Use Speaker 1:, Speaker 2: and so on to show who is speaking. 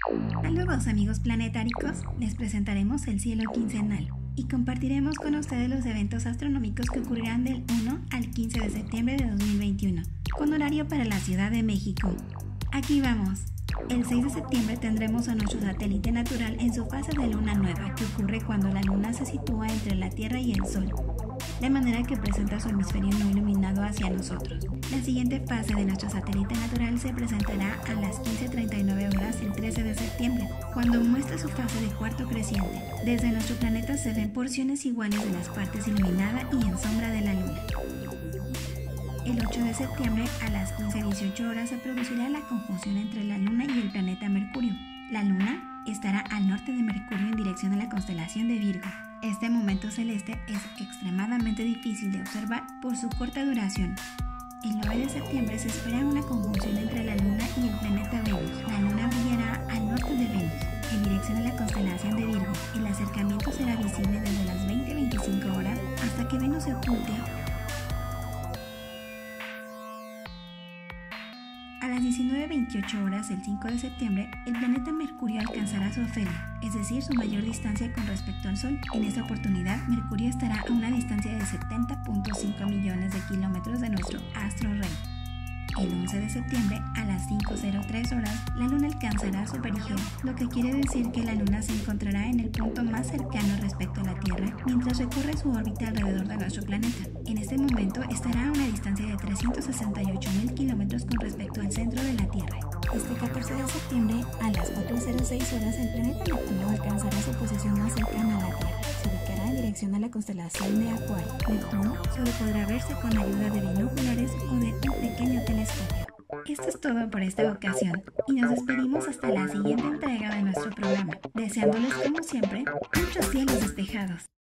Speaker 1: Saludos amigos planetáricos, les presentaremos el cielo quincenal y compartiremos con ustedes los eventos astronómicos que ocurrirán del 1 al 15 de septiembre de 2021, con horario para la Ciudad de México. Aquí vamos. El 6 de septiembre tendremos a nuestro satélite natural en su fase de luna nueva, que ocurre cuando la luna se sitúa entre la Tierra y el Sol, de manera que presenta su hemisferio no iluminado hacia nosotros. La siguiente fase de nuestro satélite natural se presentará a las 15:39 horas el 13 de septiembre, cuando muestra su fase de cuarto creciente. Desde nuestro planeta se ven porciones iguales de las partes iluminada y en sombra de la luna. El 8 de septiembre a las 15:18 horas se producirá la conjunción entre la luna y el planeta Mercurio. La luna estará al norte de Mercurio en dirección a la constelación de Virgo. Este momento celeste es extremadamente difícil de observar por su corta duración. El 9 de septiembre se espera una conjunción entre la luna y el planeta Venus. La luna brillará al norte de Venus, en dirección a la constelación de Virgo. El acercamiento será visible desde las 20:25 horas hasta que Venus se oculte. A las 19:28 horas el 5 de septiembre, el planeta Mercurio alcanzará su afelio, es decir, su mayor distancia con respecto al Sol. En esta oportunidad, Mercurio estará a una distancia de 70.5 millones de kilómetros de nuestro astro rey. El 11 de septiembre, a las 5:03 horas, la Luna alcanzará su perigeo, lo que quiere decir que la Luna se encontrará en el punto más cercano respecto a la Tierra mientras recorre su órbita alrededor de nuestro planeta. En este momento estará a una distancia de 368.000 kilómetros con respecto al centro de la Tierra. Este 14 de septiembre, a las 4:06 horas, el planeta Neptuno alcanzará su posición más cercana a la Tierra. Se ubicará en dirección a la constelación de Acuario. Neptuno solo podrá verse con ayuda de binoculares o de un pequeño telescopio. Esto es todo por esta ocasión y nos despedimos hasta la siguiente entrega de nuestro programa, deseándoles como siempre muchos cielos despejados.